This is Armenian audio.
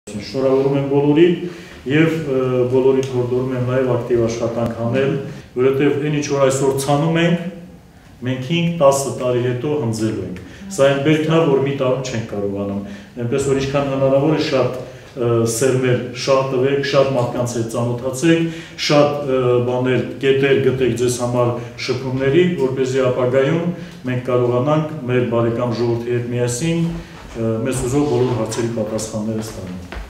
Շնորհավորում եմ բոլորին եւ բոլորիդ հորդորում եմ նաեւ ակտիվ աշխատանք անել, որովհետեւ այն ինչ որ այսօր ցանում ենք, մենք 5-10 տարի հետո հնձելու ենք։ Սա այն բերքն է, որ մի տարում չենք կարողանում։ Այնպես որ ինչքան հնարավոր է շատ սերմեր շատ տվեք, շատ մարդկանց հետ ծանոթացեք, շատ բաներ կետեր գտեք ձեզ համար շփումների, որպեսզի ապագայում մենք կարողանանք մեր բարեկամ ժողովրդի հետ միասին մեզ ուզող բոլոր հարցերի պատասխանները ստանալ։